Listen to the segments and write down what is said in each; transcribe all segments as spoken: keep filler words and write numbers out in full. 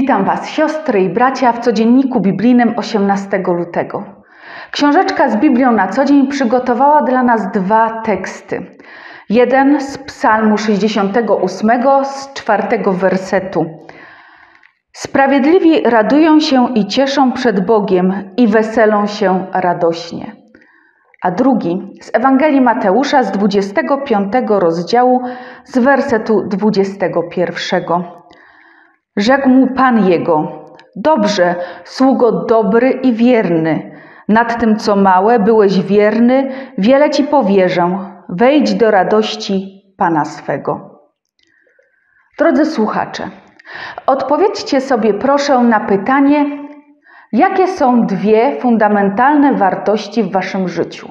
Witam Was, siostry i bracia, w codzienniku biblijnym osiemnastego lutego. Książeczka z Biblią na co dzień przygotowała dla nas dwa teksty. Jeden z Psalmu sześćdziesiątego ósmego, z czwartego wersetu. Sprawiedliwi radują się i cieszą przed Bogiem i weselą się radośnie. A drugi z Ewangelii Mateusza z dwudziestego piątego rozdziału, z wersetu dwudziestego pierwszego. Rzekł mu Pan jego: dobrze, sługo dobry i wierny. Nad tym, co małe, byłeś wierny, wiele ci powierzę. Wejdź do radości Pana swego. Drodzy słuchacze, odpowiedzcie sobie proszę na pytanie, jakie są dwie fundamentalne wartości w waszym życiu?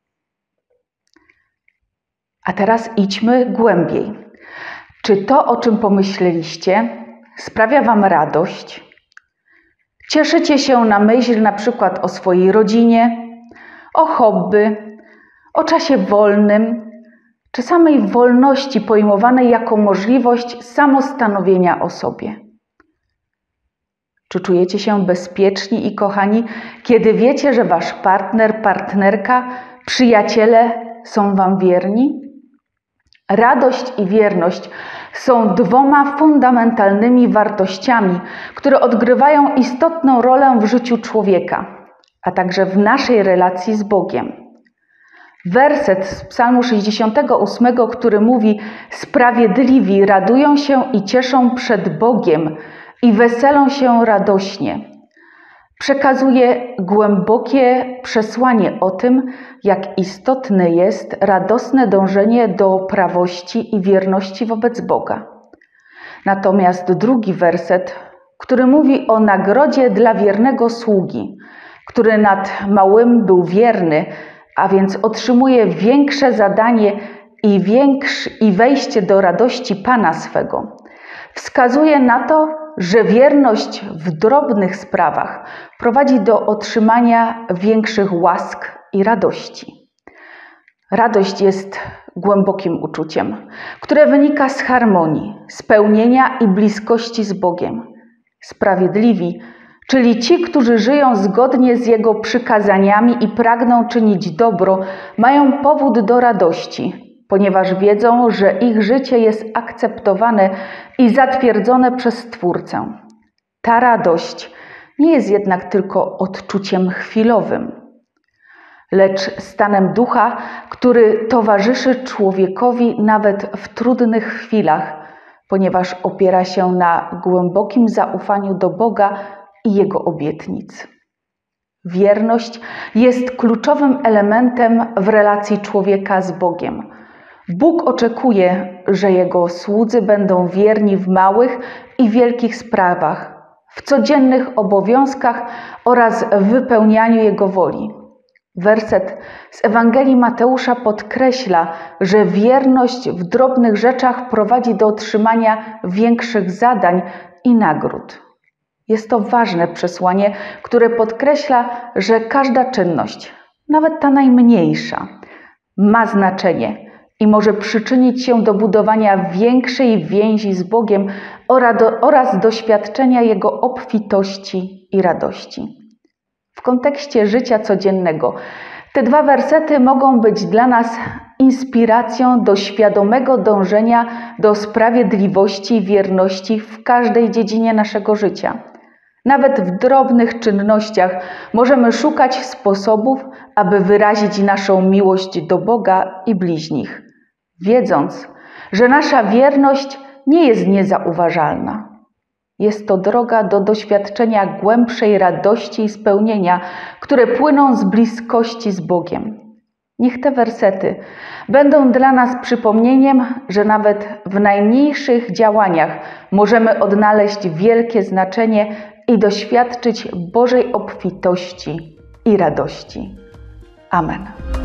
A teraz idźmy głębiej. Czy to, o czym pomyśleliście, sprawia wam radość? Cieszycie się na myśl na przykład o swojej rodzinie, o hobby, o czasie wolnym, czy samej wolności pojmowanej jako możliwość samostanowienia o sobie? Czy czujecie się bezpieczni i kochani, kiedy wiecie, że wasz partner, partnerka, przyjaciele są wam wierni? Radość i wierność są dwoma fundamentalnymi wartościami, które odgrywają istotną rolę w życiu człowieka, a także w naszej relacji z Bogiem. Werset z Psalmu sześćdziesiątego ósmego, który mówi: sprawiedliwi radują się i cieszą przed Bogiem i weselą się radośnie, przekazuje głębokie przesłanie o tym, jak istotne jest radosne dążenie do prawości i wierności wobec Boga. Natomiast drugi werset, który mówi o nagrodzie dla wiernego sługi, który nad małym był wierny, a więc otrzymuje większe zadanie i, większy, i wejście do radości Pana swego, wskazuje na to, że wierność w drobnych sprawach prowadzi do otrzymania większych łask i radości. Radość jest głębokim uczuciem, które wynika z harmonii, spełnienia i bliskości z Bogiem. Sprawiedliwi, czyli ci, którzy żyją zgodnie z Jego przykazaniami i pragną czynić dobro, mają powód do radości, ponieważ wiedzą, że ich życie jest akceptowane i zatwierdzone przez Stwórcę. Ta radość nie jest jednak tylko odczuciem chwilowym, lecz stanem ducha, który towarzyszy człowiekowi nawet w trudnych chwilach, ponieważ opiera się na głębokim zaufaniu do Boga i Jego obietnic. Wierność jest kluczowym elementem w relacji człowieka z Bogiem. Bóg oczekuje, że Jego słudzy będą wierni w małych i wielkich sprawach, w codziennych obowiązkach oraz w wypełnianiu Jego woli. Werset z Ewangelii Mateusza podkreśla, że wierność w drobnych rzeczach prowadzi do otrzymania większych zadań i nagród. Jest to ważne przesłanie, które podkreśla, że każda czynność, nawet ta najmniejsza, ma znaczenie i może przyczynić się do budowania większej więzi z Bogiem oraz doświadczenia Jego obfitości i radości. W kontekście życia codziennego te dwa wersety mogą być dla nas inspiracją do świadomego dążenia do sprawiedliwości i wierności w każdej dziedzinie naszego życia. Nawet w drobnych czynnościach możemy szukać sposobów, aby wyrazić naszą miłość do Boga i bliźnich, wiedząc, że nasza wierność nie jest niezauważalna. Jest to droga do doświadczenia głębszej radości i spełnienia, które płyną z bliskości z Bogiem. Niech te wersety będą dla nas przypomnieniem, że nawet w najmniejszych działaniach możemy odnaleźć wielkie znaczenie i doświadczyć Bożej obfitości i radości. Amen.